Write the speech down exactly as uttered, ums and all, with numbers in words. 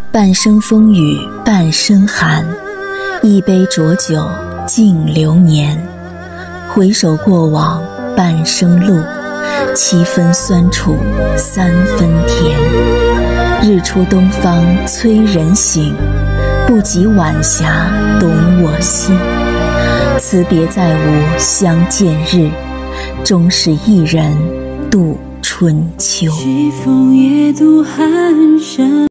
半生风雨半生寒，一杯浊酒敬流年。回首过往半生路，七分酸楚三分甜。日出东方催人醒，不及晚霞懂我心。辞别再无相见日，终是一人度春秋。 西风夜渡寒山。